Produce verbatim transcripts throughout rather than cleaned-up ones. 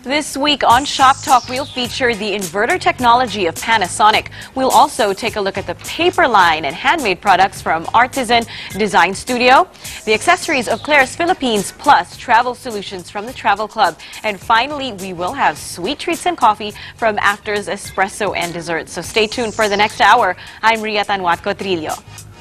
This week on Shop Talk, we'll feature the inverter technology of Panasonic. We'll also take a look at the paper line and handmade products from Artisan Design Studio, the accessories of Claire's Philippines, plus travel solutions from the Travel Club. And finally, we will have sweet treats and coffee from After's Espresso and Desserts. So stay tuned for the next hour. I'm Ria Tanwatco Trillo.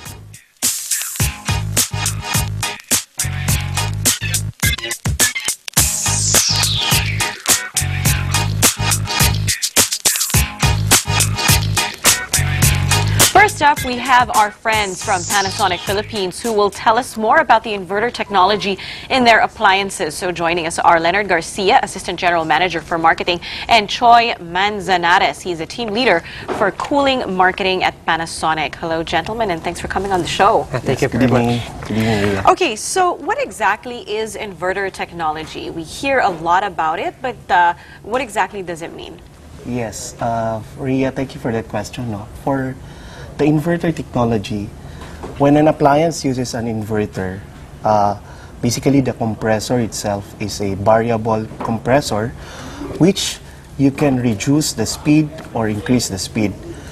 First up, we have our friends from Panasonic Philippines who will tell us more about the inverter technology in their appliances. So joining us are Leonard Garcia, Assistant General Manager for Marketing, and Choi Manzanares. He is a team leader for cooling marketing at Panasonic. Hello, gentlemen, and thanks for coming on the show. Thank you very much. Good evening. Okay, so what exactly is inverter technology? We hear a lot about it, but uh, what exactly does it mean? Yes, uh, Ria, thank you for that question. No? For the inverter technology, when an appliance uses an inverter, uh, basically the compressor itself is a variable compressor which you can reduce the speed or increase the speed.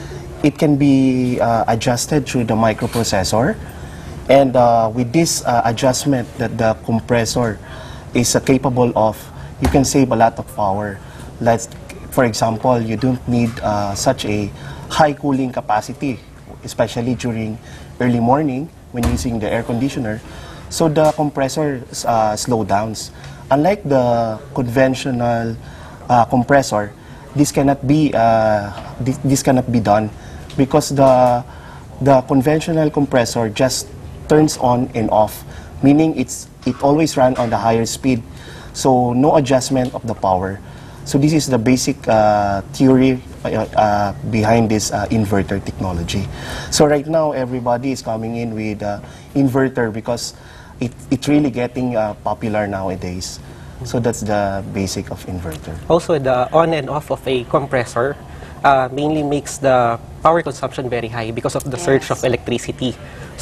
It can be uh, adjusted through the microprocessor, and uh, with this uh, adjustment that the compressor is uh, capable of, you can save a lot of power. Let's, for example, you don't need uh, such a high cooling capacity, especially during early morning when using the air conditioner. So the compressor uh, slow downs. Unlike the conventional uh, compressor, this cannot be uh, this, this cannot be done because the the conventional compressor just turns on and off, meaning it's it always runs on the higher speed, so no adjustment of the power. So this is the basic uh, theory uh, uh, behind this uh, inverter technology. So right now, everybody is coming in with uh, inverter because it, it's really getting uh, popular nowadays. So that's the basic of inverter. Also, the on and off of a compressor uh, mainly makes the power consumption very high because of the Yes. surge of electricity.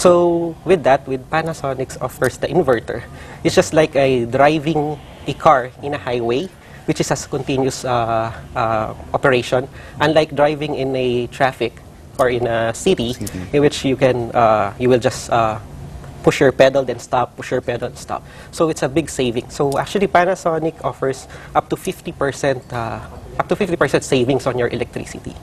So with that, with Panasonic's offers the inverter, it's just like a driving a car in a highway, which is a continuous uh, uh, operation, unlike driving in a traffic or in a city, city. in which you can uh, you will just uh, push your pedal then stop, push your pedal stop. So it's a big saving. So actually, Panasonic offers up to fifty percent uh, up to fifty percent savings on your electricity.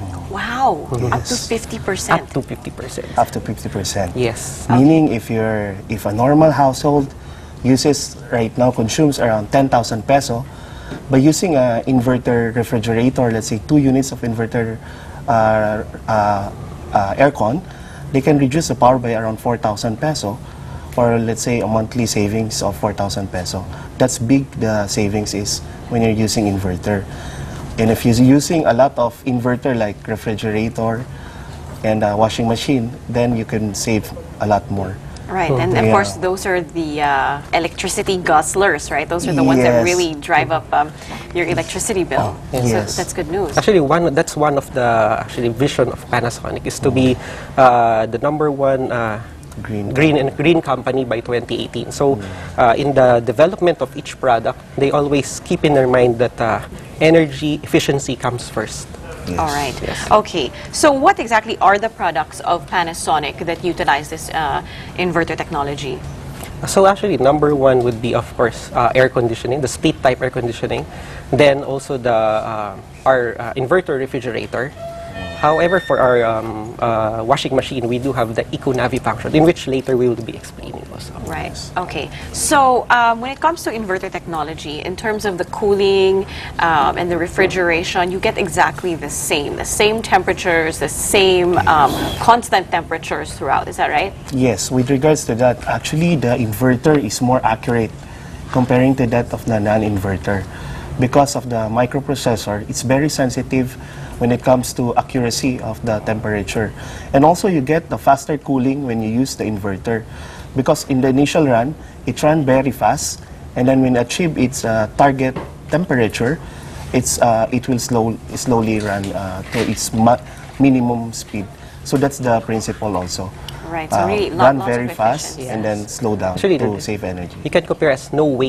Wow, Yes. up to fifty percent. Up to fifty percent. Up to fifty percent. Yes. Meaning, if you're if a normal household uses right now consumes around ten thousand peso. By using an inverter refrigerator, let's say two units of inverter uh, uh, uh, aircon, they can reduce the power by around four thousand peso, or let's say a monthly savings of four thousand peso. That's big, the savings is when you're using inverter. And if you're using a lot of inverter like refrigerator and uh, washing machine, then you can save a lot more. Right, and of Yeah. course, those are the uh, electricity guzzlers, right? Those are the ones that Yes. really drive up um, your electricity bill. Oh, So yes. that's good news. Actually, one that's one of the actually vision of Panasonic is to be uh, the number one uh, Green. green and green company by twenty eighteen. So, uh, in the development of each product, they always keep in their mind that uh, energy efficiency comes first. Yes. All right. Yes. Okay. So what exactly are the products of Panasonic that utilize this uh, inverter technology? So actually, number one would be, of course, uh, air conditioning, the split type air conditioning. Then also the uh, our uh, inverter refrigerator. However, for our um, uh, washing machine, we do have the Eco-Navi function, in which later we will be explaining also. Right. Okay. So um, when it comes to inverter technology, in terms of the cooling um, and the refrigeration, you get exactly the same, the same temperatures, the same um, constant temperatures throughout. Is that right? Yes, with regards to that, actually the inverter is more accurate comparing to that of the non-inverter. Because of the microprocessor, it's very sensitive when it comes to accuracy of the temperature. And also you get the faster cooling when you use the inverter. Because in the initial run, it runs very fast, and then when achieve its uh, target temperature, it's, uh, it will slow, slowly run uh, to its minimum speed. So that's the principle also. Right, so Uh, really lot, run lots very of fast efficiency. and then slow down Actually, to the- save energy. You can compare as no waste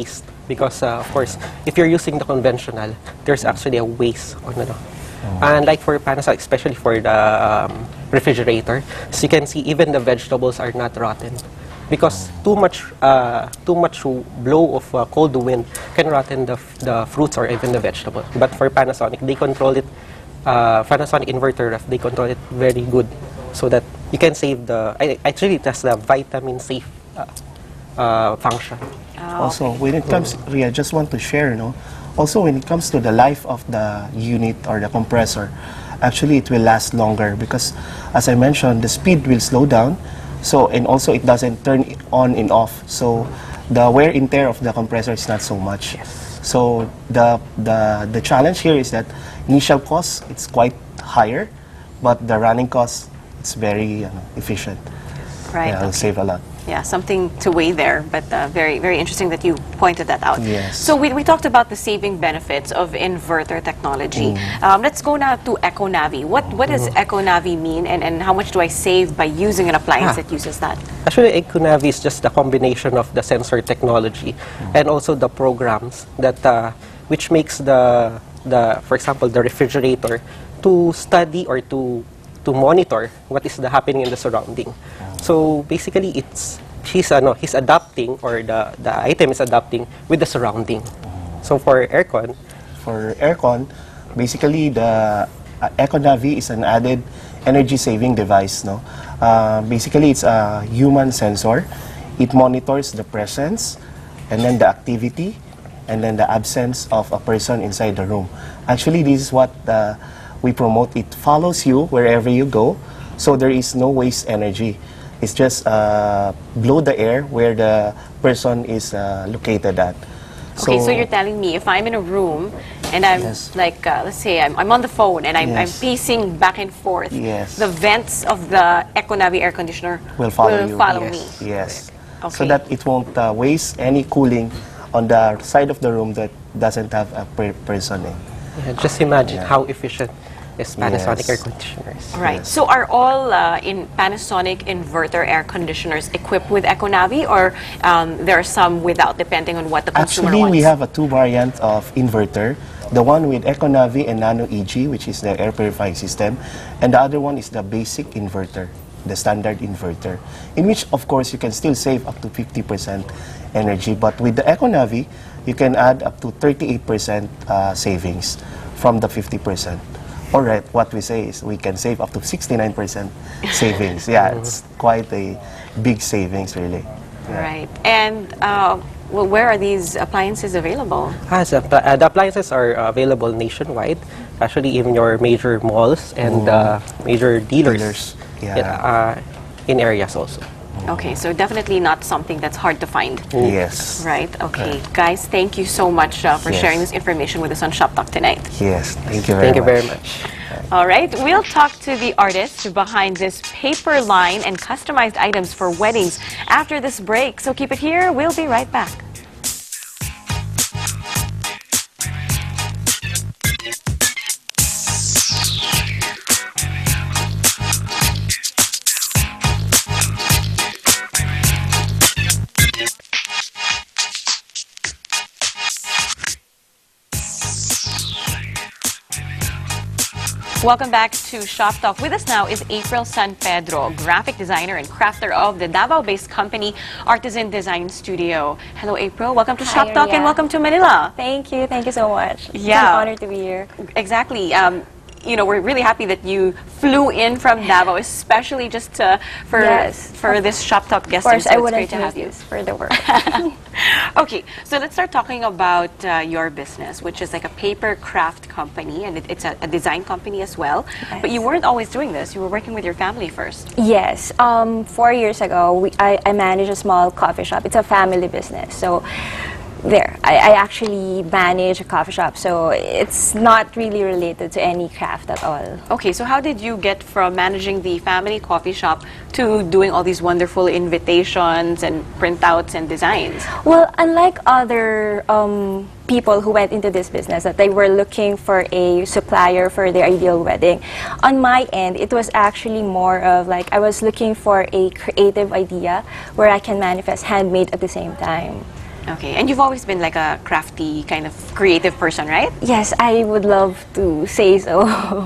because, uh, of course, if you're using the conventional, there's actually a waste on ano. And like for Panasonic, especially for the um, refrigerator, so you can see even the vegetables are not rotten. Because too much, uh, too much blow of uh, cold wind can rotten the, f the fruits or even the vegetable. But for Panasonic, they control it, uh, Panasonic inverter ref, they control it very good, so that you can save the, I, actually it has the vitamin safe uh, uh, function. Oh, Also, okay. when it comes, Ria, just want to share, no? Also, when it comes to the life of the unit or the compressor, actually it will last longer because, as I mentioned, the speed will slow down. So, and also it doesn't turn on and off. So, the wear and tear of the compressor is not so much. Yes. So, the, the, the challenge here is that initial cost, it's quite higher, but the running cost, it's very uh, efficient. Right. Yeah, it'll Okay. save a lot. Yeah, something to weigh there, but uh, very, very interesting that you pointed that out. Yes. So we, we talked about the saving benefits of inverter technology. Mm. Um, let's go now to EcoNavi. What what does EcoNavi mean, and, and how much do I save by using an appliance Ah. that uses that? Actually, EcoNavi is just a combination of the sensor technology and also the programs that, uh, which makes the, the, for example, the refrigerator to study or to to monitor what is the happening in the surrounding. So basically, it's he's ano he's adapting, or the the item is adapting with the surrounding. So for aircon, For aircon, basically the uh, EcoNavi is an added energy-saving device. No, uh, basically it's a human sensor. It monitors the presence, and then the activity, and then the absence of a person inside the room. Actually, this is what uh, we promote. It follows you wherever you go, so there is no waste energy. It's just uh, blow the air where the person is uh, located at. Okay, so you're telling me if I'm in a room and I'm Yes. like, uh, let's say I'm, I'm on the phone and I'm, I'm Yes. pacing back and forth, Yes. the vents of the EcoNavi air conditioner will follow will you. follow yes. me. Yes. Okay. So that it won't uh, waste any cooling on the side of the room that doesn't have a per person in. yeah, just imagine Yeah. how efficient is Panasonic Yes. air conditioners. Right. Yes. So are all uh, in Panasonic inverter air conditioners equipped with EcoNavi, or um, there are some without, depending on what the consumer Actually, wants? we have a two variant of inverter. The one with EcoNavi and Nano E G, which is the air purifying system, and the other one is the basic inverter, the standard inverter, in which, of course, you can still save up to fifty percent energy. But with the EcoNavi, you can add up to thirty-eight percent uh, savings from the fifty percent. All right, what we say is we can save up to sixty-nine percent savings. Yeah, it's quite a big savings, really. Right. And uh, well, where are these appliances available? Ah, so, uh, the appliances are available nationwide, actually in your major malls and uh, major dealers, Dealers, yeah. in, uh, in areas also. Okay, so definitely not something that's hard to find. Yes. Right. Okay, guys, thank you so much uh, for Yes. sharing this information with us on Shop Talk tonight. Yes, thank you very Thank you much. very much. All right, we'll talk to the artist behind this paper line and customized items for weddings after this break. So keep it here. We'll be right back. Welcome back to Shop Talk. With us now is April San Pedro, graphic designer and crafter of the Davao-based company Artisan Design Studio. Hello, April. Welcome to Hi, Shop Talk Ria. and welcome to Manila. Thank you. Thank you so much. It's Yeah. an honor to be here. Exactly. Um, you know, we're really happy that you flew in from Davao, especially just uh, for Yes. for this Shop Talk Of guesting. course, So I it's wouldn't great to miss have you. this for the work. Okay, so let's start talking about uh, your business, which is like a paper craft company, and it, it's a, a design company as well. But you Yes. weren't always doing this. You were working with your family first. Yes. Um, four years ago, we, I, I manage a small coffee shop. It's a family business. So there, I, I actually manage a coffee shop. So it's not really related to any craft at all. Okay, so how did you get from managing the family coffee shop to doing all these wonderful invitations and printouts and designs? Well, unlike other um, people who went into this business, that they were looking for a supplier for their ideal wedding, on my end, it was actually more of like I was looking for a creative idea where I can manifest handmade at the same time. Okay, and you've always been like a crafty kind of creative person, right? Yes, I would love to say so.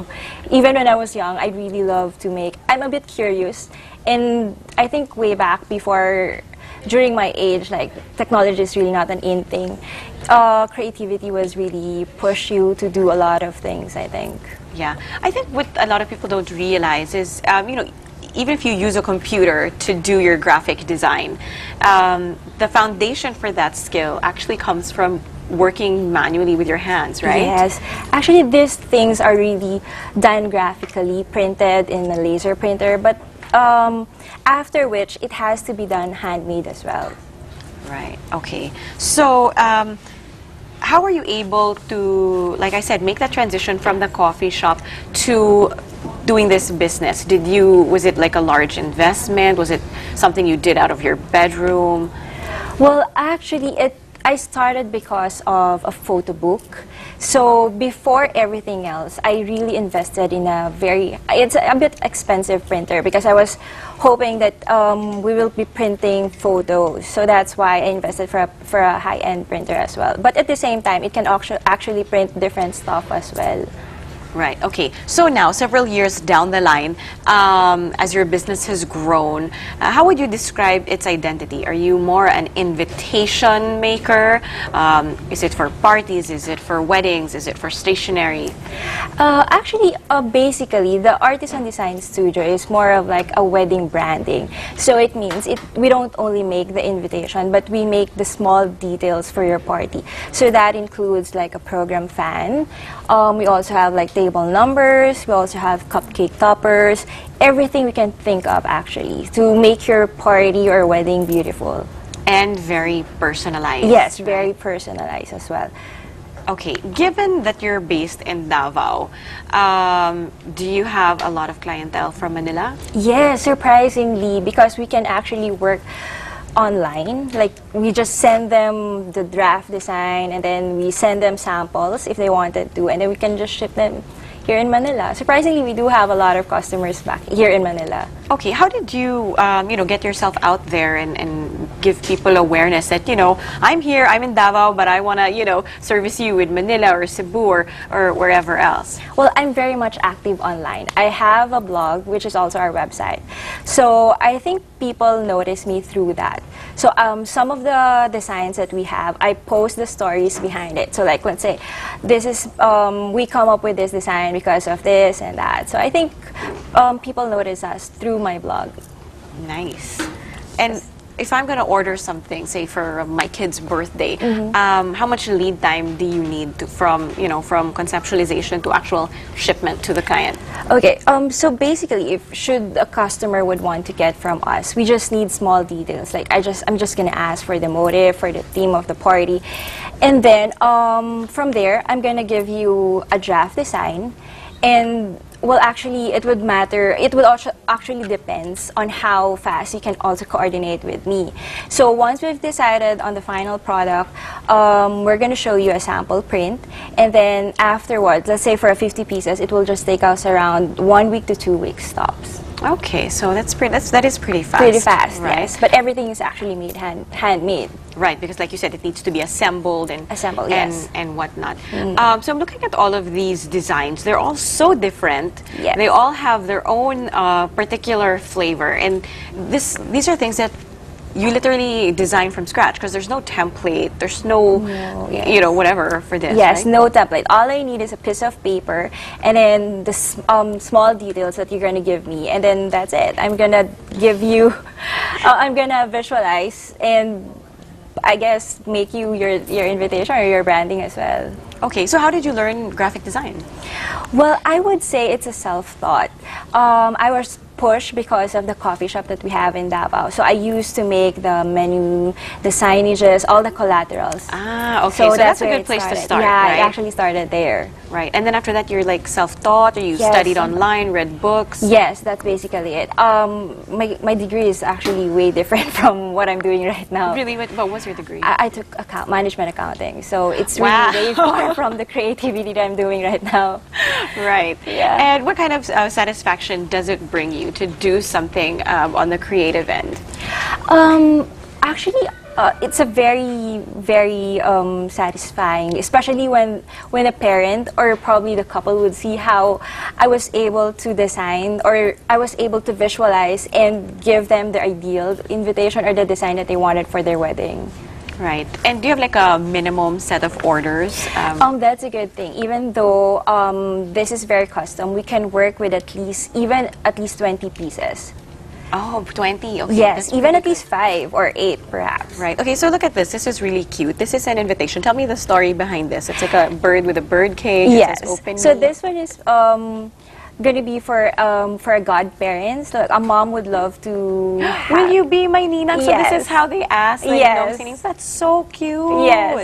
Even when I was young, I really love to make. I'm a bit curious, and I think way back before, during my age, like technology is really not an in thing. Uh, creativity was really push you to do a lot of things, I think. Yeah, I think what a lot of people don't realize is, um, you know, even if you use a computer to do your graphic design, um, the foundation for that skill actually comes from working manually with your hands, right? Yes. Actually, these things are really done graphically, printed in a laser printer, but um, after which it has to be done handmade as well. Right, okay. So, um, how are you able to, like I said, make that transition from the coffee shop to doing this business? Did you, was it like a large investment? Was it something you did out of your bedroom? Well, actually, it I started because of a photo book. So before everything else, I really invested in a very, it's a bit expensive printer because I was hoping that um, we will be printing photos. So that's why I invested for a, for a high-end printer as well. But at the same time, it can actu- actually print different stuff as well. Right, okay. So now, several years down the line, um, as your business has grown, uh, how would you describe its identity? Are you more an invitation maker? Um, is it for parties? Is it for weddings? Is it for stationery? Uh, actually, uh, basically, the Artisan Design Studio is more of like a wedding branding. So it means it, we don't only make the invitation, but we make the small details for your party. So that includes like a program fan. Um, we also have like table numbers. We also have cupcake toppers. Everything we can think of actually to make your party or wedding beautiful. And very personalized. Yes, very personalized as well. Okay, given that you're based in Davao, um, do you have a lot of clientele from Manila? Yes, surprisingly, because we can actually work online. Like, we just send them the draft design and then we send them samples if they wanted to, and then we can just ship them here in Manila. Surprisingly, we do have a lot of customers back here in Manila. Okay, how did you, um, you know, get yourself out there and, and give people awareness that, you know, I'm here, I'm in Davao, but I want to, you know, service you in Manila or Cebu or, or wherever else? Well, I'm very much active online. I have a blog, which is also our website. So I think people notice me through that. So um, some of the designs that we have, I post the stories behind it. So like, let's say, this is, um, we come up with this design because of this and that. So I think um, people notice us through my blog. Nice. And if I'm going to order something, say for my kid's birthday, Mm-hmm. um, how much lead time do you need to, from, you know, from conceptualization to actual shipment to the client? Okay, um, so basically, if should a customer would want to get from us, we just need small details. Like I just, I'm just gonna ask for the motive, for the theme of the party, and then um, from there, I'm gonna give you a draft design, and well, actually, it would matter. It would also actually depends on how fast you can also coordinate with me. So once we've decided on the final product, um, we're going to show you a sample print, and then afterwards, let's say for a fifty pieces, it will just take us around one week to two weeks tops. Okay, so that's pretty. That's that is pretty fast. Pretty fast, right? yes. But everything is actually made hand handmade. Right, because like you said, it needs to be assembled and Assembled, and, yes. and whatnot. Mm. Um, so I'm looking at all of these designs. They're all so different. Yes. They all have their own uh, particular flavor, and this these are things that you literally design from scratch because there's no template. There's no, No, yes. you know, whatever for this. Yes, right? no template. All I need is a piece of paper and then the s- um, small details that you're going to give me, and then that's it. I'm going to give you, uh, I'm going to visualize and I guess make you your, your invitation or your branding as well. Okay, so how did you learn graphic design? Well, I would say it's a self-taught. Um, I was pushed because of the coffee shop that we have in Davao. So I used to make the menu, the signages, all the collaterals. Ah, okay, so, that's, a where good it place to started. start, Yeah, right? I actually started there. Right, and then after that, you're like self-taught, or you Yes. studied online, read books. Yes, that's basically it. Um, my, my degree is actually way different from what I'm doing right now. Really, what, what was your degree? I, I took account, management accounting, so it's Wow. really way far from the creativity that I'm doing right now. Right. Yeah. And what kind of uh, satisfaction does it bring you to do something um, on the creative end? Um, actually, uh, it's a very, very um, satisfying, especially when when a parent or probably the couple would see how I was able to design or I was able to visualize and give them the ideal invitation or the design that they wanted for their wedding. Right. And do you have like a minimum set of orders? Um, Um, that's a good thing. Even though um, this is very custom, we can work with at least, even at least twenty pieces. oh, twenty. Okay. Yes, that's even pretty at least five or eight, perhaps. Right. Okay, so look at this. This is really cute. This is an invitation. Tell me the story behind this. It's like a bird with a bird cage. Yes. It says open So me. this one is um, going to be for um, for godparents. Like a mom would love to. have- Will you be my ninang? So this Yes. is how they ask. Like, Yes. yes. That's so cute. Yes.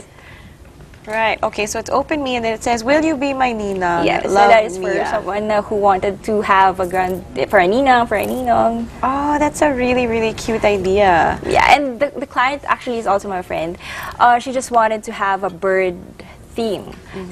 Right. Okay, so it's open me and then it says, will you be my ninang? Yes, so Love that is for Mia. someone uh, who wanted to have a grand for a ninang, for a ninong. Oh, that's a really, really cute idea. Yeah, and the, the client actually is also my friend. Uh, she just wanted to have a bird theme.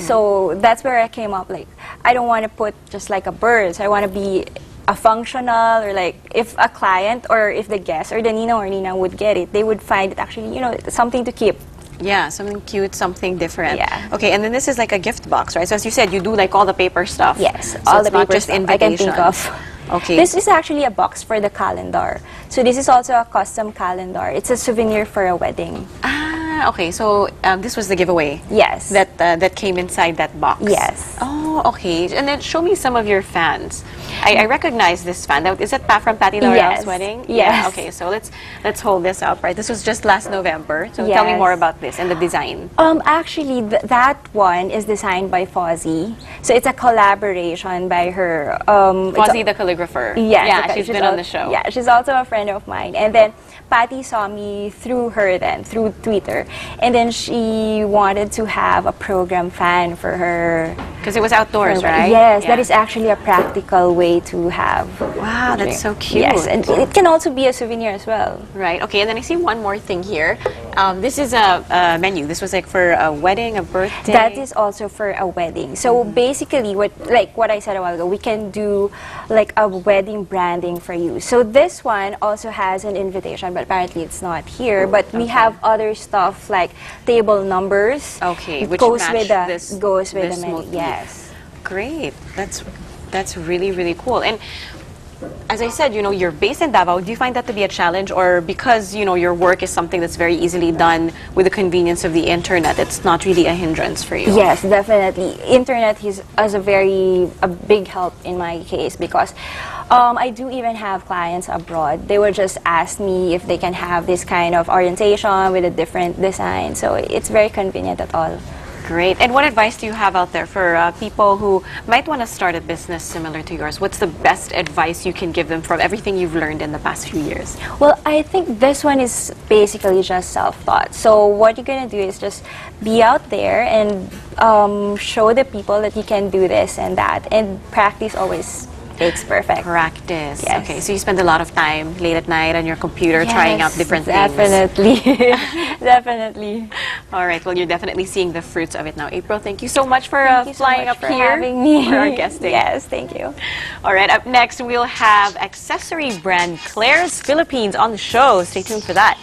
So that's where I came up, like, I don't want to put just like a bird. So I want to be a functional, or like if a client or if the guest or the ninong or ninang would get it, they would find it actually, you know, something to keep. Yeah, something cute, something different. Yeah. Okay, and then this is like a gift box, right? So as you said, you do like all the paper stuff. Yes, So all it's the not paper just stuff I can think invitations. of. Okay. This is actually a box for the calendar. So this is also a custom calendar. It's a souvenir for a wedding. Ah, okay. So um, this was the giveaway. Yes. That uh, that came inside that box. Yes. Oh, okay. And then show me some of your fans. I, I recognize this fan. That- Is that Pa from Patty L'Oreal's Yes. wedding? Yes. Yeah, okay, so let's let's hold this up, right? This was just last November. So tell me Yes. more about this and the design. Um, actually, th that one is designed by Fozzie. So it's a collaboration by her. Um, it's Fozzie a- the calligrapher. Yes, Yeah, okay, she's been on al- the show. Yeah, she's also a friend of mine. And then Patty saw me through her then, through Twitter. And then she wanted to have a program fan for her. Because it was outdoors, for- right? Yes, Yeah. that is actually a practical way to have. Wow, that's so cute. Yes, and it can also be a souvenir as well. Right. Okay. And then I see one more thing here. Um, this is a, a menu. This was like for a wedding, a birthday. That is also for a wedding. So basically, what like what I said a while ago, we can do like a wedding branding for you. So this one also has an invitation, but apparently it's not here. But we Okay. have other stuff like table numbers. Okay, which goes match with the this- goes with this the menu. motif. Yes. Great. That's that's really really cool. And as I said, you know, you're based in Davao. Do you find that to be a challenge, or because you know your work is something that's very easily done with the convenience of the internet, it's not really a hindrance for you? Yes, definitely. Internet is, is a very a big help in my case because um, I do even have clients abroad. They would just ask me if they can have this kind of orientation with a different design. So it's very convenient at all. Great. And what advice do you have out there for uh, people who might want to start a business similar to yours? What's the best advice you can give them from everything you've learned in the past few years? Well, I think this one is basically just self-taught. So what you're going to do is just be out there and um, show the people that you can do this and that. And practice always makes perfect. Practice. Yes. Okay, so you spend a lot of time late at night on your computer trying out Yes, different definitely. things. Definitely. All right, well, you're definitely seeing the fruits of it now. April, thank you so much for uh, Thank you so flying much up for here having me. for our guesting. Yes, thank you. All right, up next, we'll have accessory brand Claire's Philippines on the show. Stay tuned for that.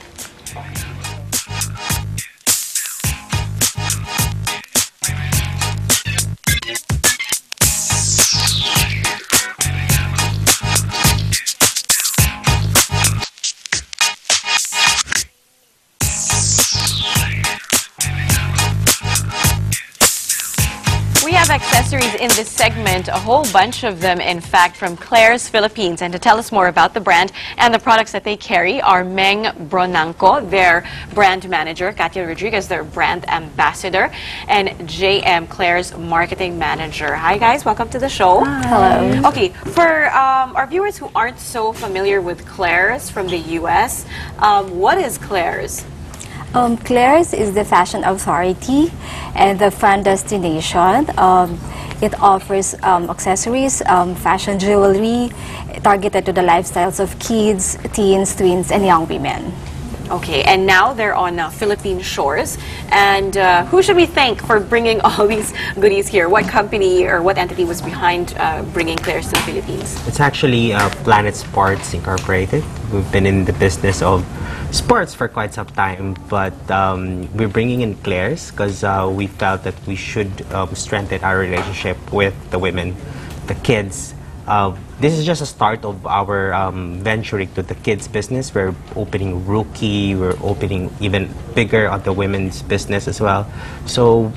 We have accessories in this segment, a whole bunch of them, in fact, from Claire's Philippines. And to tell us more about the brand and the products that they carry are Meng Bronanco, their brand manager, Katia Rodriguez, their brand ambassador, and J M, Claire's marketing manager. Hi, guys. Welcome to the show. Hello. Okay, for um, our viewers who aren't so familiar with Claire's from the U S, um, what is Claire's? Um, Claire's is the fashion authority and the fun destination. Um, it offers um, accessories, um, fashion jewelry, targeted to the lifestyles of kids, teens, tweens, and young women. Okay, and now they're on uh, Philippine shores. And uh, who should we thank for bringing all these goodies here? What company or what entity was behind uh, bringing Claire's to the Philippines? It's actually uh, Planet Sports Incorporated. We've been in the business of sports for quite some time, but um, we're bringing in Claire's because uh, we felt that we should um, strengthen our relationship with the women, the kids. Uh, this is just a start of our um, venturing to the kids business. We're opening Rookie, we're opening even bigger on the women's business as well. So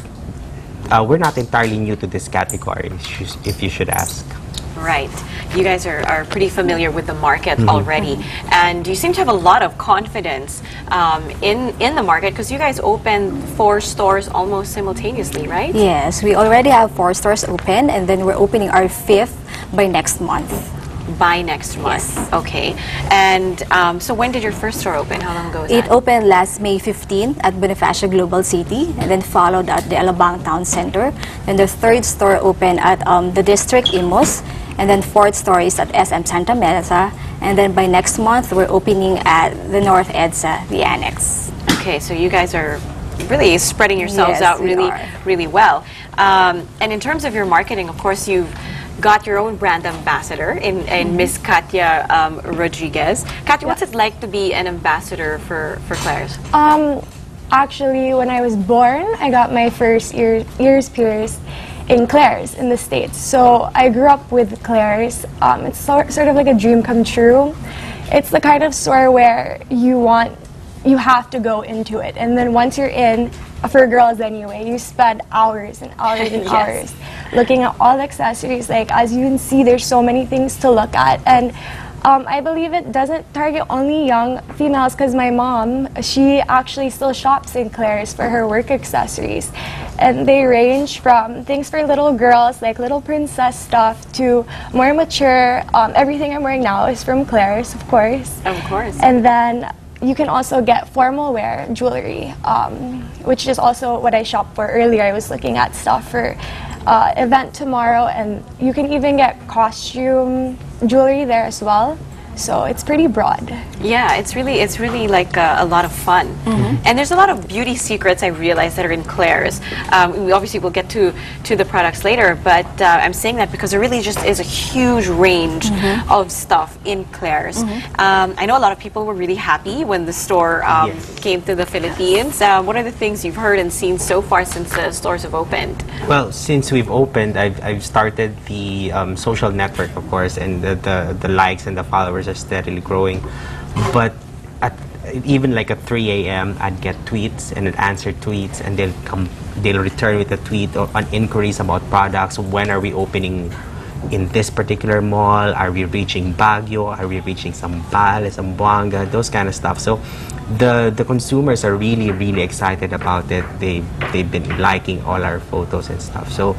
uh, we're not entirely new to this category, if you should ask. Right. You guys are, are pretty familiar with the market Mm-hmm. already, and you seem to have a lot of confidence um, in, in the market because you guys opened four stores almost simultaneously, right? Yes, we already have four stores open, and then we're opening our fifth by next month. By next month. Yes. Okay. And um, so when did your first store open? How long ago was It that? opened last May fifteenth at Bonifacio Global City, and then followed at the Alabang Town Center. And the third store opened at um, the District Imus, and then fourth store is at S M Santa Mesa. And then by next month, we're opening at the North EDSA, the Annex. Okay, so you guys are really spreading yourselves Yes, out we really, are. really well. Um, and in terms of your marketing, of course, you've got your own brand ambassador in, in Miss Katya um, Rodriguez. Katya, what's it like to be an ambassador for, for Claire's? Um, actually, when I was born, I got my first ear, ears pierced in Claire's in the States. So I grew up with Claire's. Um, it's sort, sort of like a dream come true. It's the kind of store where you want, you have to go into it. And then once you're in, for girls anyway, you spend hours and hours and Yes. hours looking at all the accessories. Like, as you can see, there's so many things to look at. And Um, I believe it doesn't target only young females because my mom, she actually still shops in Claire's for her work accessories. And they range from things for little girls, like little princess stuff, to more mature. Um, everything I'm wearing now is from Claire's, of course. Of course. And then you can also get formal wear jewelry, um, which is also what I shopped for earlier. I was looking at stuff for uh, event tomorrow, and you can even get costume jewelry there as well. So it's pretty broad. Yeah, it's really it's really like uh, a lot of fun. Mm-hmm. And there's a lot of beauty secrets I realize that are in Claire's. Um, we obviously will get to, to the products later, but uh, I'm saying that because there really just is a huge range Mm-hmm. of stuff in Claire's. Um, I know a lot of people were really happy when the store um, Yes. came to the Philippines. Uh, what are the things you've heard and seen so far since the stores have opened? Well, since we've opened, I've, I've started the um, social network, of course, and the, the, the likes and the followers are steadily growing. But at even like at three A M, I'd get tweets and I'd answer tweets, and they'll come, they'll return with a tweet or on inquiries about products. When are we opening in this particular mall? Are we reaching Baguio? Are we reaching Zambales, Zamboanga? Those kind of stuff. So the the consumers are really really excited about it. They they've been liking all our photos and stuff. So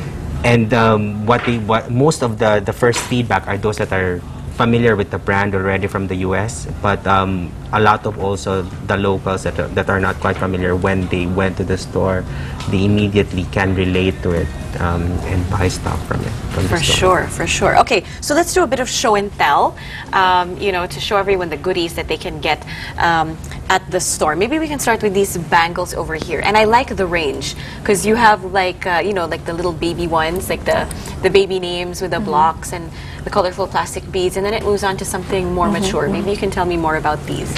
and um, what they what most of the the first feedback are those that are familiar with the brand already from the U S, but um, a lot of also the locals that are, that are not quite familiar, when they went to the store, they immediately can relate to it um, and buy stuff from it. From the For store. sure, for sure. Okay, so let's do a bit of show and tell, um, you know, to show everyone the goodies that they can get um, at the store. Maybe we can start with these bangles over here. And I like the range because you have like, uh, you know, like the little baby ones, like the, the baby names with the blocks and the colorful plastic beads, and then it moves on to something more mature. Maybe you can tell me more about these.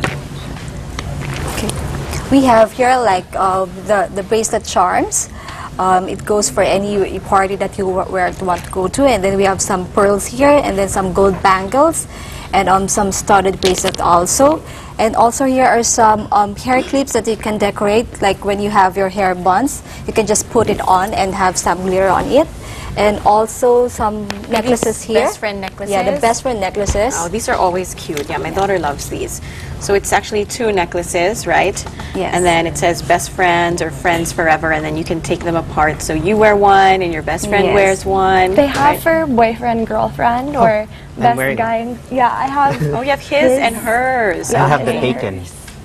Okay. We have here like uh, the, the bracelet charms. Um, it goes for any party that you wa- where you want to go to. And then we have some pearls here, and then some gold bangles, and um, some studded bracelet also. And also here are some um, hair clips that you can decorate, like when you have your hair buns, you can just put it on and have some glitter on it. And also some necklaces here. Best friend necklaces? Yeah, the best friend necklaces. Oh, these are always cute. Yeah, my daughter loves these. So it's actually two necklaces, right? Yes. And then it says best friends or friends forever, and then you can take them apart. So you wear one, and your best friend Yes. wears one. They have right? for boyfriend, girlfriend, or best wearing guy. and- Yeah, I have. Oh, you have his, His. and hers. I have the Yeah. taken.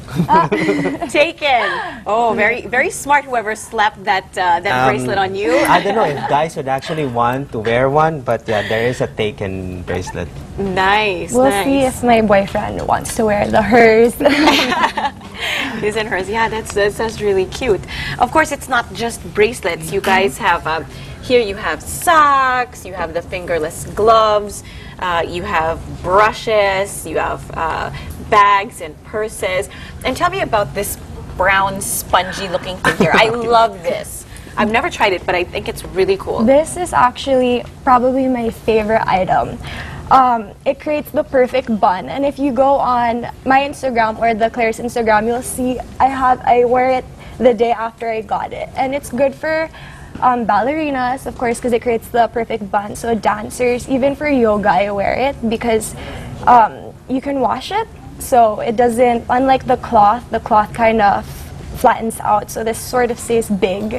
Taken. Oh, very, very smart. Whoever slapped that uh, that Um, bracelet on you. I don't know if guys would actually want to wear one, but yeah, there is a taken bracelet. Nice. We'll nice. see if my boyfriend wants to wear the hers. His and hers. Yeah, that's, that's that's really cute. Of course, it's not just bracelets. You guys have um, here. You have socks. You have the fingerless gloves. Uh, you have brushes. You have uh, bags and purses. And tell me about this brown, spongy looking thing here. I love this. I've never tried it, but I think it's really cool. This is actually probably my favorite item. Um, it creates the perfect bun, and if you go on my Instagram or the Claire's Instagram, you'll see I have I wear it the day after I got it, and it's good for um, ballerinas, of course, because it creates the perfect bun. So dancers, even for yoga, I wear it because um, you can wash it, so it doesn't. Unlike the cloth, the cloth kind of flattens out, so this sort of stays big.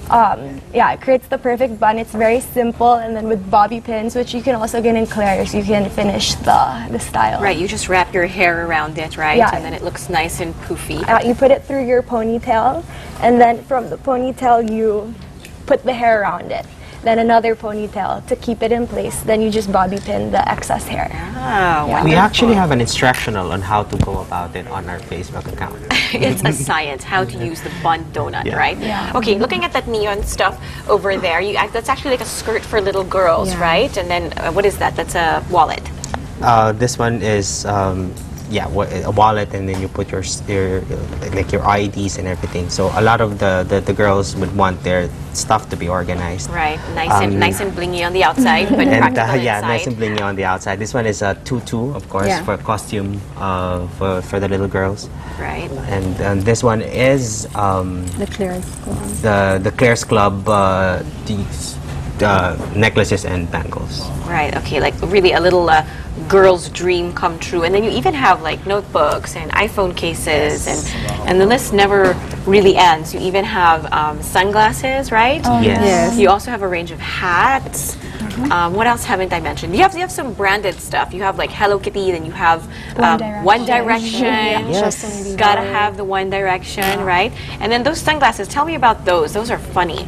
Um, yeah, it creates the perfect bun. It's very simple, and then with bobby pins, which you can also get in Claire's, you can finish the, the style. Right, you just wrap your hair around it, right? Yeah. And then it looks nice and poofy. Uh, you put it through your ponytail, and then from the ponytail, you put the hair around it. Then another ponytail to keep it in place. Then you just bobby pin the excess hair. Oh, Yeah. We actually have an instructional on how to go about it on our Facebook account. It's a science how to use the bun donut, Yeah. right? Yeah. Okay, looking at that neon stuff over there, you that's actually like a skirt for little girls, Yeah. right? And then uh, what is that? That's a wallet. Uh, this one is um, yeah, wa- a wallet, and then you put your, s- your uh, like your I Ds and everything. So a lot of the, the, the girls would want their stuff to be organized. Right, nice and Um, nice and blingy on the outside, but And practical uh, yeah, inside. nice and blingy on the outside. This one is a tutu, of course, Yeah. for costume uh, for for the little girls. Right. And, and this one is um, The Claire's Club. the the Claire's Club uh, these uh, necklaces and bangles. Right. Okay. Like really a little uh, girl's dream come true. And then you even have like notebooks and iPhone cases, and and the list never really ends. You even have um, sunglasses, right? Yes. Yes. You also have a range of hats. Um, what else haven't I mentioned? You have you have some branded stuff. You have like Hello Kitty, then you have um, Direction. One Direction. Yes. Justin Bieber. Gotta have the One Direction, right? And then those sunglasses. Tell me about those. Those are funny.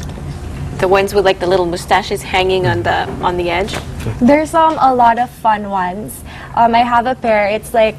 The ones with like the little mustaches hanging on the on the edge. There's um, a lot of fun ones. Um, I have a pair. It's like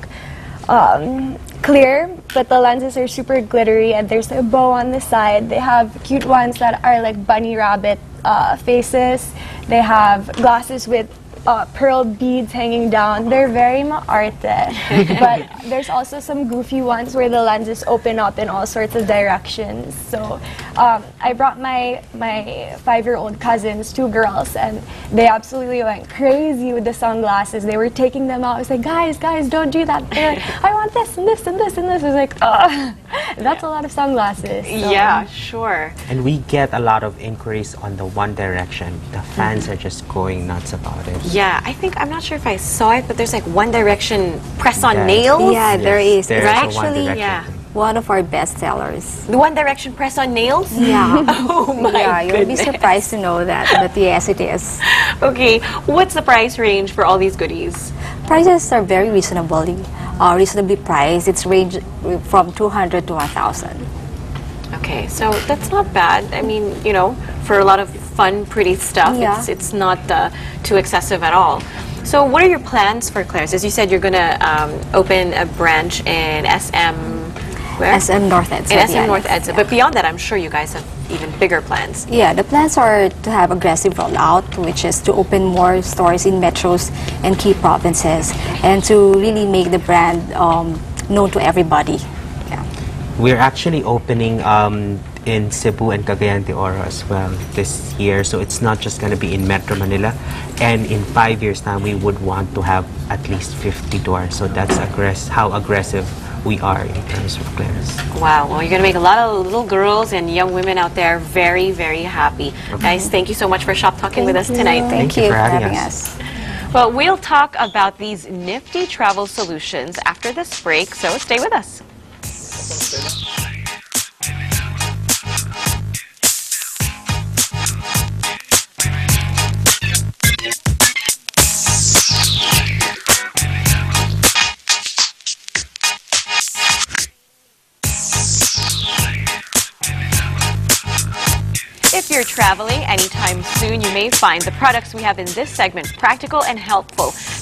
um, clear, but the lenses are super glittery, and there's a bow on the side. They have cute ones that are like bunny rabbit uh, faces. They have glasses with uh, pearl beads hanging down. They're very maarte. But there's also some goofy ones where the lenses open up in all sorts of directions. So um, I brought my my five-year-old cousins, two girls, and they absolutely went crazy with the sunglasses. They were taking them out. I was like, guys, guys, don't do that. They're like, I want this and this and this and this. I was like, oh, that's a lot of sunglasses. So, Yeah, sure. And we get a lot of inquiries on the One Direction. The fans are just going nuts about it. Yeah, I think I'm not sure if I saw it, but there's like One Direction press-on Yeah. nails. Yeah, there is. There's It's a One actually Direction yeah. thing. one of our best sellers. The One Direction press-on nails. Yeah. Oh my yeah, you'll be goodness. surprised to know that, but yes, it is. Okay, what's the price range for all these goodies? Prices are very reasonably, uh, reasonably priced. It's range from two hundred to one thousand. Okay, so that's not bad. I mean, you know, for a lot of fun, pretty stuff, Yeah. it's it's not uh, too excessive at all. So, what are your plans for Claire's? As you said, you're gonna um, open a branch in S M. Where? S M North Edsa. In S M yeah. North Edsa. But beyond that, I'm sure you guys have even bigger plans. Yeah, the plans are to have aggressive rollout, which is to open more stores in metros and key provinces, and to really make the brand um, known to everybody. Yeah. We're actually opening um, in Cebu and Cagayan de Oro as well this year, so it's not just going to be in Metro Manila. And in five years' time, we would want to have at least fifty doors. So that's aggress- how aggressive we are in terms of Claire's. Wow, well, you're going to make a lot of little girls and young women out there very, very happy. Guys, thank you so much for shop talking with us tonight. Thank you for having us. Well, we'll talk about these nifty travel solutions after this break, so stay with us. If you're traveling anytime soon, you may find the products we have in this segment practical and helpful.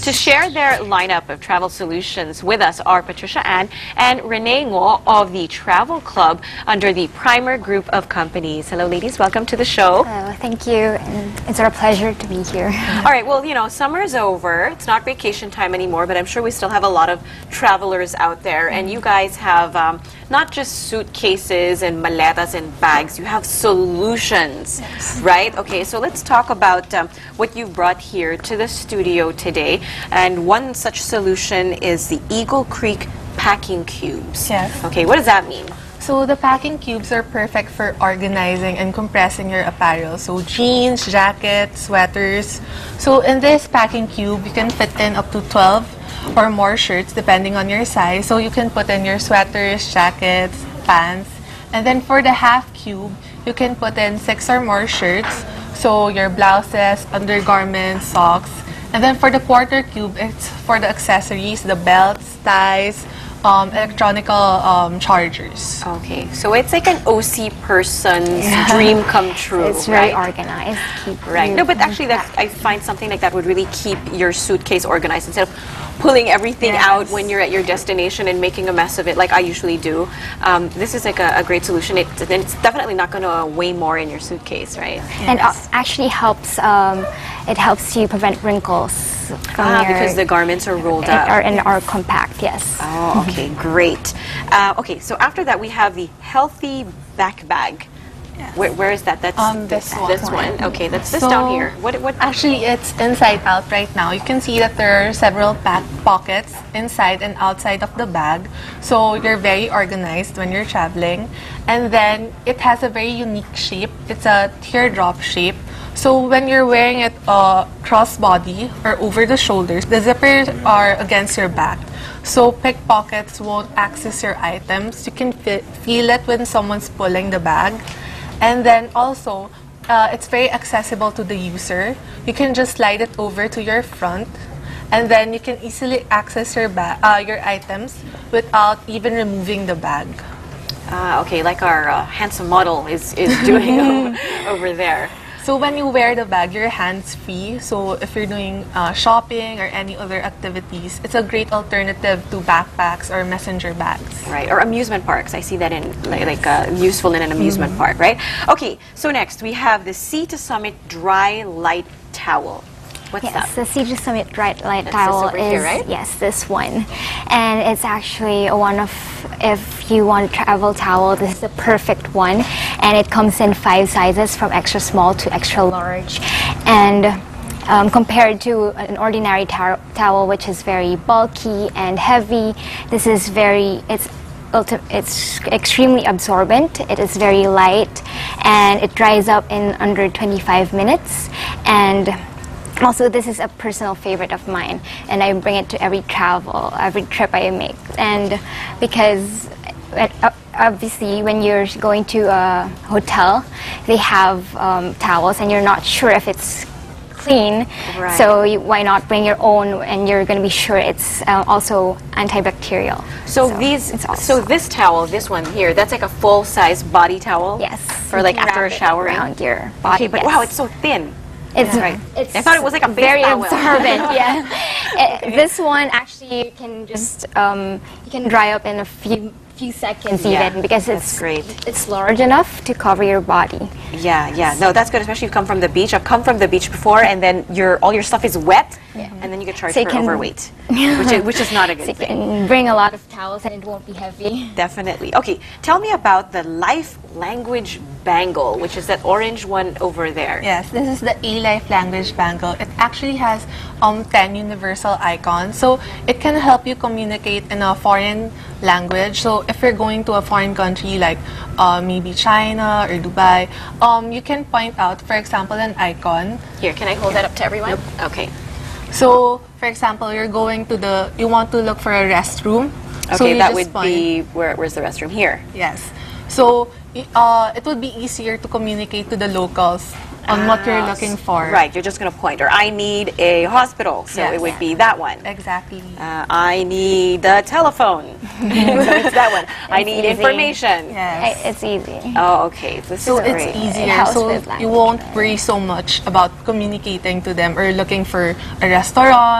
To share their lineup of travel solutions with us are Patricia Ann and Renee Ngo of the Travel Club under the Primer Group of Companies. Hello, ladies. Welcome to the show. Hello, thank you. And it's our pleasure to be here. All right. Well, you know, summer's over. It's not vacation time anymore, but I'm sure we still have a lot of travelers out there. And you guys have um, not just suitcases and maletas and bags. You have solutions, yes. Right? Okay. So let's talk about um, what you brought here to the studio today. And one such solution is the Eagle Creek packing cubes. Yes. Okay. What does that mean? So the packing cubes are perfect for organizing and compressing your apparel. So jeans, jackets, sweaters. So in this packing cube, you can fit in up to twelve or more shirts depending on your size. So you can put in your sweaters, jackets, pants. And then for the half cube, you can put in six or more shirts. So your blouses, undergarments, socks. And then for the quarter cube, it's for the accessories, the belts, ties, Um, electronical um, chargers. Okay, so it's like an O C person's yeah. dream come true. It's very right? organized. Keep right. No, but actually, that's, I find something like that would really keep your suitcase organized instead of pulling everything yes. out when you're at your destination and making a mess of it, like I usually do. Um, this is like a, a great solution. It, and it's definitely not going to weigh more in your suitcase, right? Yes. And uh, actually helps. Um, it helps you prevent wrinkles. Ah, because the garments are rolled up. Are, and are compact, yes. Oh, okay, great. Uh, okay, so after that we have the healthy back bag. Yes. Where, where is that? That's um, this, this one. This one. Okay, that's this so down here. What? What? Actually, it's inside out right now. You can see that there are several pack pockets inside and outside of the bag. So you're very organized when you're traveling. And then it has a very unique shape. It's a teardrop shape. So when you're wearing it uh, cross-body or over the shoulders, the zippers are against your back. So pickpockets won't access your items. You can fe feel it when someone's pulling the bag. And then also, uh, it's very accessible to the user. You can just slide it over to your front, and then you can easily access your, ba uh, your items without even removing the bag. Ah, okay, like our uh, handsome model is, is doing over, over there. So when you wear the bag, your hands free. So if you're doing uh, shopping or any other activities, it's a great alternative to backpacks or messenger bags. Right, or amusement parks. I see that in like, like uh, useful in an amusement mm-hmm. park, right? Okay, so next we have the Sea to Summit Dry Light Towel. What's yes, that? the Sea to Summit Dry Light That's Towel this over is here, right? yes, this one, and it's actually one of, if you want a travel towel, this is the perfect one, and it comes in five sizes from extra small to extra large, and um, compared to an ordinary towel, which is very bulky and heavy, this is very it's. It's extremely absorbent, it is very light, and it dries up in under twenty-five minutes. And also, this is a personal favorite of mine, and I bring it to every travel, every trip I make. And because uh, obviously, when you're going to a hotel, they have um, towels, and you're not sure if it's clean, right. So you, why not bring your own, and you're going to be sure it's uh, also antibacterial. So, so these, so this towel, this one here, that's like a full-size body towel. Yes. For like after a shower around your body. Okay, but yes. wow, it's so thin. It's yeah. right. It's I thought it was like a very towel. absorbent. Yeah. It, okay. This one actually you can just um, you can dry up in a few few seconds yeah, even because it's great. It's large enough to cover your body. Yeah, yeah. No, that's good, especially if you come from the beach. I've come from the beach before, and then your all your stuff is wet, yeah. and then you get charged so for can, overweight, which is which is not a good so thing. You can bring a lot of towels, and it won't be heavy. Definitely. Okay, tell me about the Life Language Bangle, which is that orange one over there. Yes, this is the A Life Language Bangle. It actually has um, ten universal icons, so it can help you communicate in a foreign language. So if you're going to a foreign country like uh, maybe China or Dubai, um, you can point out, for example, an icon. Here, can I hold that up to everyone? Nope. Okay. So, for example, you're going to the, you want to look for a restroom. Okay, so that would point. be, where, where's the restroom? Here. Yes. So, uh, it would be easier to communicate to the locals on what you're looking for. Right, you're just going to point. Or I need a hospital, so yes. it would be that one. Exactly. Uh, I need a telephone. So it's that one. It's I need easy. information. Yes. It's easy. Oh, okay. This so is it's great. easier. It so you won't worry so much about communicating to them or looking for a restaurant,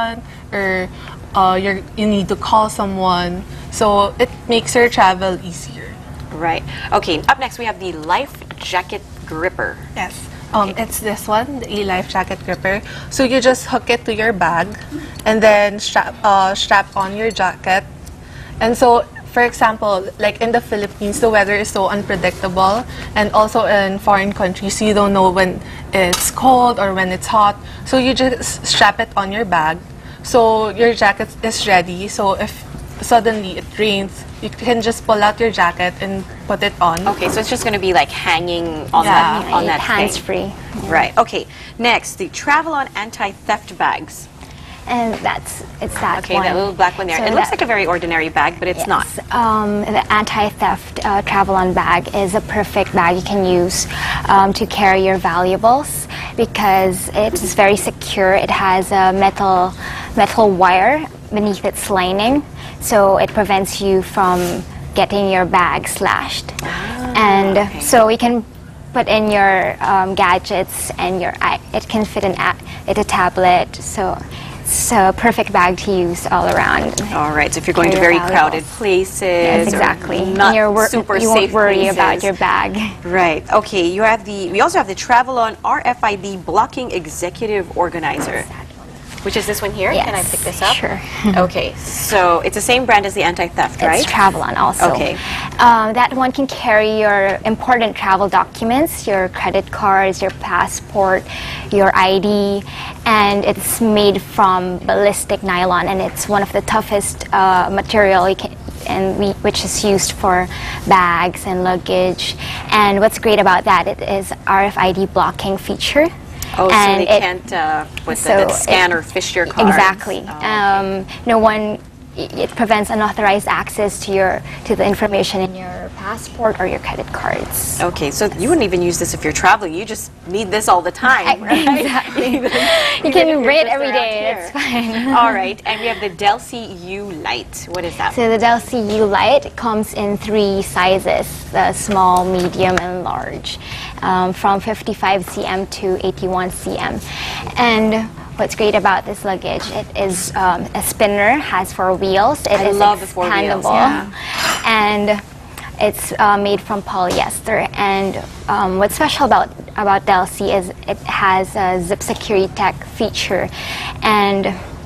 or uh, you're, you need to call someone. So it makes your travel easier. Right. Okay, up next we have the Life Jacket Gripper. Yes. Um, it's this one, the E-Life Jacket Gripper. So you just hook it to your bag and then strap, uh, strap on your jacket. And so, for example, like in the Philippines, the weather is so unpredictable, and also in foreign countries, you don't know when it's cold or when it's hot. So you just strap it on your bag. So your jacket is ready. So if suddenly it rains, you can just pull out your jacket and put it on. Okay, so it's just going to be like hanging on Yeah. that on that hands thing. free. Right. Okay. Next, the Travel-On anti-theft bags. And that's it's that Okay, one. that little black one there. So it looks that- like a very ordinary bag, but it's Yes. not. Um, the anti-theft uh, travel-on bag is a perfect bag you can use um, to carry your valuables because it is very secure. It has a metal metal wire beneath its lining, so it prevents you from getting your bag slashed. and okay. so you can put in your um, gadgets and your i- it can fit in a, it a tablet. So. It's a perfect bag to use all around. All right, so if you're going to Carry very your crowded valuables. places, Yes, or exactly. not And you're wor- super you safe won't worry about places. your bag. Right. Okay. You have the. We also have the Travel-On R F I D Blocking Executive Organizer, which is this one here. Yes, Can I pick this up? sure. Okay. So it's the same brand as the anti-theft, right? It's Travel-On also. Okay. Um, that one can carry your important travel documents, your credit cards, your passport, your I D, and it's made from ballistic nylon, and it's one of the toughest uh, material you can, and we, which is used for bags and luggage. And what's great about that, it is R F I D blocking feature. Oh, so And they it- can't uh, with so the, the scan it- or fish your cards. Exactly. Oh, okay. um, no one. It prevents unauthorized access to your to the information in your passport or your credit cards. Okay, so you wouldn't even use this if you're traveling. You just need this all the time, right? Exactly. Even- You even can if you're read just every around day. here. That's fine. All right, and we have the Delcy U Lite. What is that? So the Dell C U Lite comes in three sizes: the small, medium, and large, um, from fifty-five centimeters to eighty-one centimeters. And what's great about this luggage, it is um, a spinner, has four wheels. It I is love the four wheels, expandable, yeah. and it's uh, made from polyester. And um, what's special about about Dell C is it has a zip security tech feature, and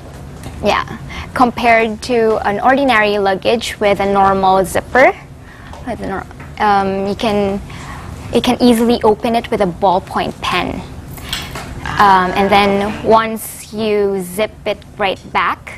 yeah, compared to an ordinary luggage with a normal zipper, with a nor- um, you can you can easily open it with a ballpoint pen. Um, and then once you zip it right back,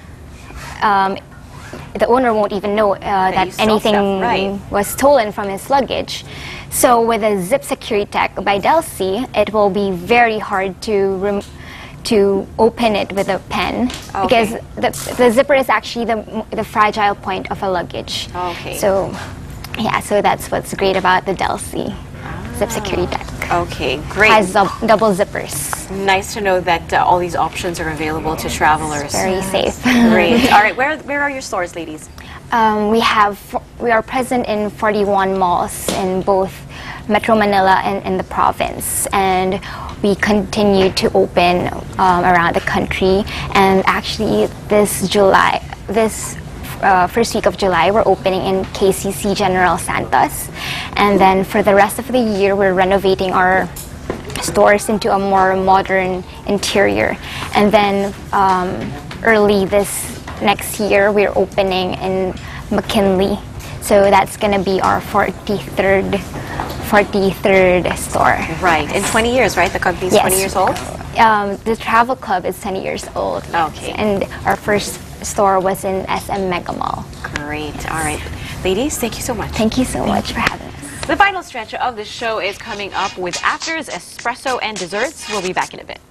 um, the owner won't even know uh, you that stole anything stuff, right. was stolen from his luggage. So with a Zip Security Tech by Delcy, it will be very hard to rem- to open it with a pen Okay. because the, the zipper is actually the, the fragile point of a luggage. Okay. So yeah, so that's what's great about the Delcy Zip Security Tech. Okay, great. Has dub- double zippers. Nice to know that uh, all these options are available to travelers. Very safe. Great. All right, where where are your stores, ladies? Um, we have fo- we are present in forty-one malls in both Metro Manila and in the province, and we continue to open um, around the country. And actually, this July, this uh, first week of July, we're opening in K C C General Santos, and then for the rest of the year, we're renovating our stores into a more modern interior, and then um, early this next year, we're opening in McKinley. So that's going to be our forty-third, forty-third store. Right, in twenty years, right? The company's Yes. twenty years old? Um, the travel club is twenty years old. Okay. And our first store was in S M Mega Mall. Great. All right. Ladies, thank you so much. Thank you so much for having us. The final stretch of the show is coming up with afters, espresso, and desserts. We'll be back in a bit.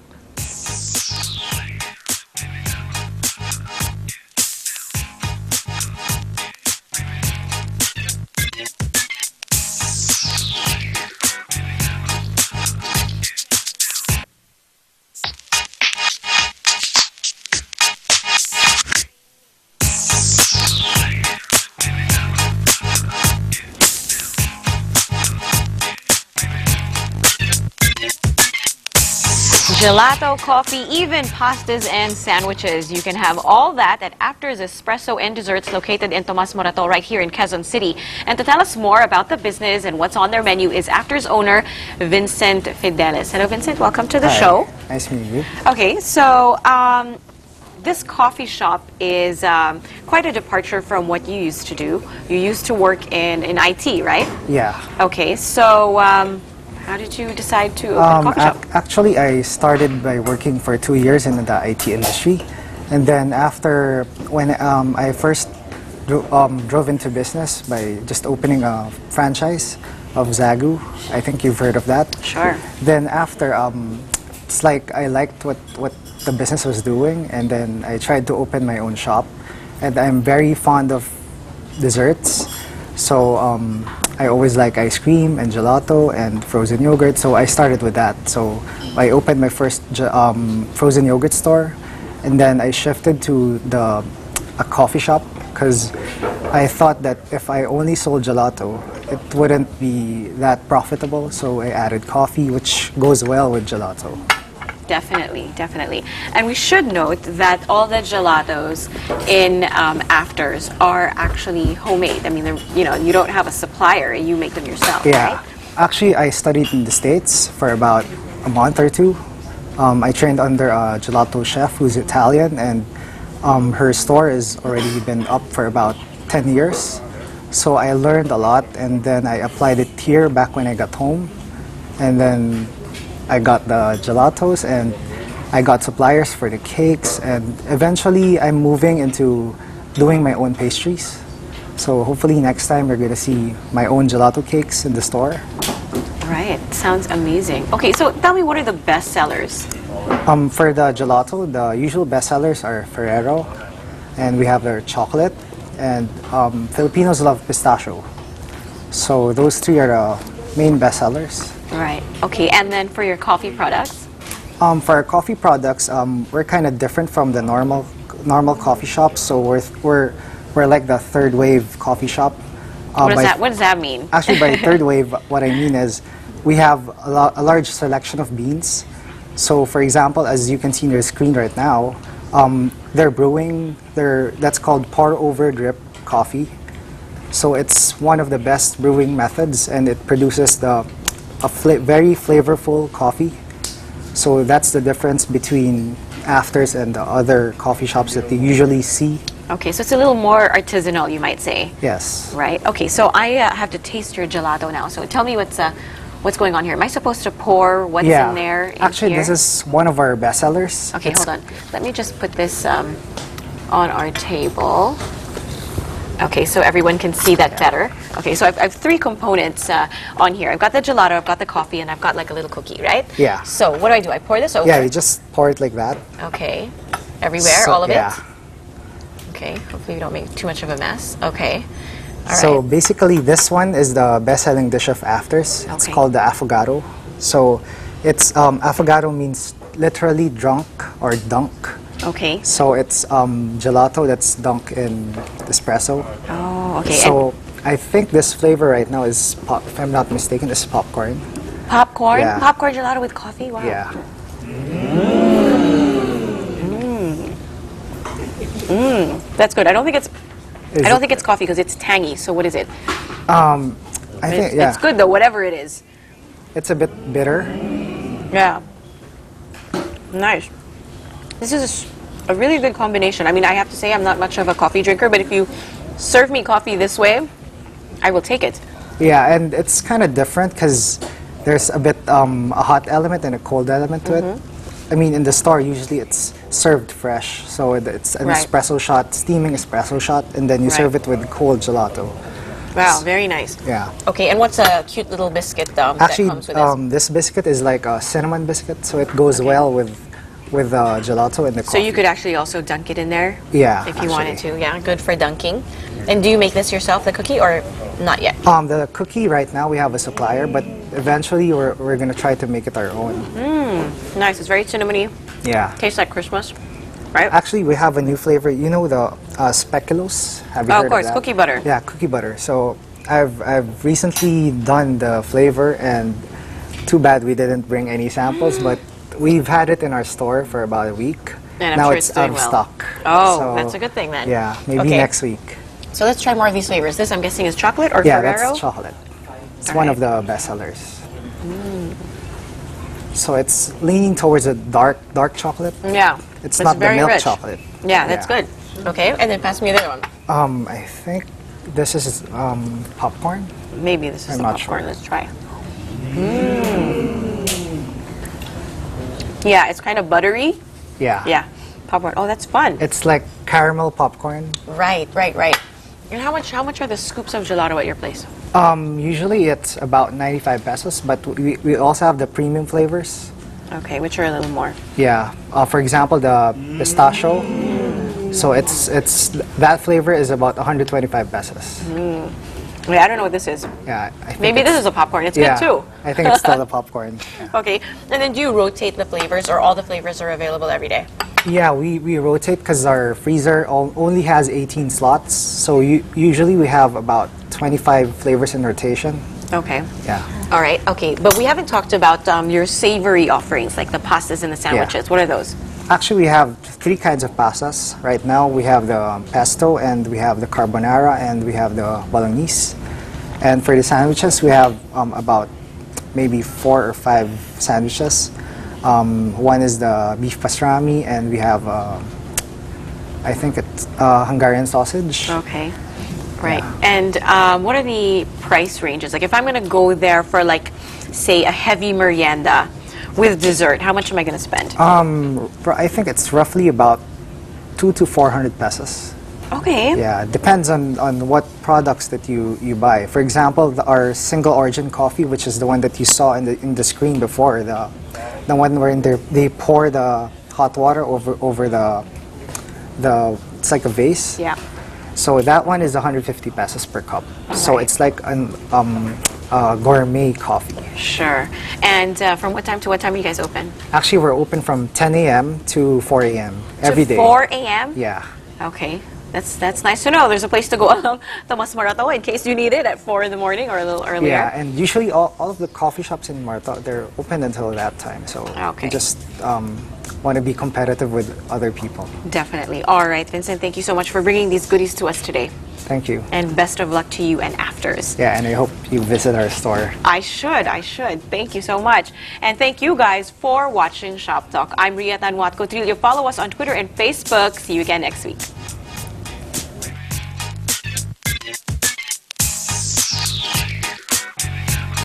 Gelato, coffee, even pastas and sandwiches. You can have all that at After's Espresso and Desserts located in Tomas Morato right here in Quezon City. And to tell us more about the business and what's on their menu is After's owner, Vincent Fidelis. Hello, Vincent. Welcome to the Hi. show. Nice meeting you. Okay, so um, this coffee shop is um, quite a departure from what you used to do. You used to work in, in I T, right? Yeah. Okay, so um, how did you decide to open Um, a coffee shop? ac- actually, I started by working for two years in the I T industry. And then after, when um, I first dro- um, drove into business by just opening a franchise of Zagu. I think you've heard of that. Sure. Then after, um, it's like I liked what, what the business was doing, and then I tried to open my own shop. And I'm very fond of desserts. So um, I always like ice cream and gelato and frozen yogurt, so I started with that. So I opened my first ge- um, frozen yogurt store, and then I shifted to the a coffee shop because I thought that if I only sold gelato, it wouldn't be that profitable. So I added coffee, which goes well with gelato. Definitely, definitely. And we should note that all the gelatos in um, Afters are actually homemade. I mean, they're- you know, you don't have a supplier, you make them yourself, Yeah. right? Actually, I studied in the States for about a month or two. Um, I trained under a gelato chef who's Italian, and um, her store has already been up for about ten years. So I learned a lot, and then I applied it here back when I got home. And then I got the gelatos, and I got suppliers for the cakes, and eventually I'm moving into doing my own pastries. So hopefully next time you're going to see my own gelato cakes in the store. Right, sounds amazing. Okay, so tell me, what are the best sellers? Um, for the gelato, the usual bestsellers are Ferrero, and we have their chocolate, and um, Filipinos love pistachio. So those three are the main bestsellers. Right, okay, and then for your coffee products? Um, for our coffee products, um, we're kind of different from the normal normal coffee shops. So we're we're we're like the third wave coffee shop. Uh, What does by- that, what does that mean? Actually, by third wave, what I mean is we have a, lo- a large selection of beans. So, for example, as you can see on your screen right now, um, they're brewing. They're that's called pour over drip coffee. So it's one of the best brewing methods, and it produces the a fla- very flavorful coffee. So that's the difference between Afters and the other coffee shops that you usually see. Okay, so it's a little more artisanal, you might say. Yes. Right, okay, so I uh, have to taste your gelato now. So tell me what's, uh, what's going on here. Am I supposed to pour what's yeah. in there in Actually, here? this is one of our bestsellers. Okay, It's- hold on. Let me just put this um, on our table. Okay, so everyone can see that better. Okay, so I've, I have three components uh, on here. I've got the gelato, I've got the coffee, and I've got like a little cookie, right? Yeah. So what do I do? I pour this over? Yeah, you just pour it like that. Okay. Everywhere, So- all of yeah. it? Okay, hopefully we don't make too much of a mess. Okay. All So right. basically, this one is the best-selling dish of Afters. It's Okay. called the affogato. So it's um, affogato means literally drunk or dunk. Okay. So it's um, gelato that's dunked in espresso. Oh, okay. So I think this flavor right now is, pop, if I'm not mistaken, is popcorn. And popcorn? Yeah. Popcorn gelato with coffee? Wow. Yeah. That's good. I don't think it's Is I don't it- think it's coffee because it's tangy. So what is it? Um, I It's, think yeah, it's good though, whatever it is. it's a bit bitter. Yeah. Nice. This is a s- a, really good combination. I mean, I have to say I'm not much of a coffee drinker, but if you serve me coffee this way, I will take it. Yeah, and it's kind of different because there's a bit um, a hot element and a cold element to Mm-hmm. it. I mean, in the store usually it's served fresh, so it- it's an Right. espresso shot, steaming espresso shot, and then you Right. serve it with cold gelato. Wow, very nice. Yeah. Okay, and what's a cute little biscuit um, Actually, that comes with this? um, this biscuit is like a cinnamon biscuit, so it goes well with with uh, gelato and the So coffee. you could actually also dunk it in there? Yeah, If you wanted actually. to, yeah, good for dunking. And do you make this yourself, the cookie, or not yet? Um, the cookie right now we have a supplier, but eventually we're, we're gonna try to make it our own. Nice, it's very cinnamony. Yeah. Tastes like Christmas, right? Actually, we have a new flavor. You know the uh, speculoos? Have you Oh, of heard course, that? cookie butter. Yeah, cookie butter. So I've I've recently done the flavor, and too bad we didn't bring any samples, but we've had it in our store for about a week. And I'm now sure it's, it's out doing of well. stock. Oh, So, that's a good thing then. Yeah, maybe Okay. next week. So let's try more of these flavors. This, I'm guessing, is chocolate or Yeah, Ferrero? that's chocolate. It's All one right. of the best sellers. So it's leaning towards a dark, dark chocolate. Yeah. It's not the very milk rich. chocolate. Yeah, that's Yeah. good. Okay, and then pass me the other one. Um, I think this is um, popcorn. Maybe this is I'm the not popcorn. sure. Let's try. Mm. Yeah, it's kind of buttery. Yeah. Yeah, popcorn. Oh, that's fun. It's like caramel popcorn. Right, right, right. And how much? How much are the scoops of gelato at your place? Um, usually it's about ninety-five pesos, but we, we also have the premium flavors. Okay, which are a little more. Yeah. Uh, for example, the pistachio. So it's it's that flavor is about one hundred twenty-five pesos. Wait, I don't know what this is. Yeah. I think Maybe it's- this is a popcorn. It's yeah, good too. I think it's still the popcorn. Yeah. Okay, and then do you rotate the flavors, or all the flavors are available every day? Yeah, we, we rotate because our freezer o- only has eighteen slots. So u- usually we have about twenty-five flavors in rotation. Okay. Yeah. All right. Okay, but we haven't talked about um, your savory offerings, like the pastas and the sandwiches. What are those? Actually, we have three kinds of pastas. Right now, we have the um, pesto, and we have the carbonara, and we have the bolognese. And for the sandwiches, we have um, about maybe four or five sandwiches. Um, one is the beef pastrami, and we have, uh, I think it's uh, Hungarian sausage. Okay. Right. And um, what are the price ranges? Like if I'm going to go there for like, say, a heavy merienda with dessert, how much am I going to spend? Um, r- I think it's roughly about two to four hundred pesos. Okay. Yeah, it depends on, on what products that you, you buy. For example, the, our single origin coffee, which is the one that you saw in the in the screen before, the the one where they they pour the hot water over over the the it's like a vase. Yeah. So that one is one hundred fifty pesos per cup. So Right. it's like an um, uh, gourmet coffee. Sure. And uh, from what time to what time are you guys open? Actually, we're open from ten a m to four a m every to day. four a m? Yeah. Okay. That's that's nice to know. There's a place to go along Tomas Morato in case you need it at four in the morning or a little earlier. Yeah, and usually all, all of the coffee shops in Marta, they're open until that time. So Okay. we just um, want to be competitive with other people. Definitely. All right, Vincent, thank you so much for bringing these goodies to us today. Thank you. And best of luck to you and afters. Yeah, and I hope you visit our store. I should, I should. Thank you so much. And thank you guys for watching Shop Talk. I'm Ria Tanwat Cotrillo. Follow us on Twitter and Facebook. See you again next week.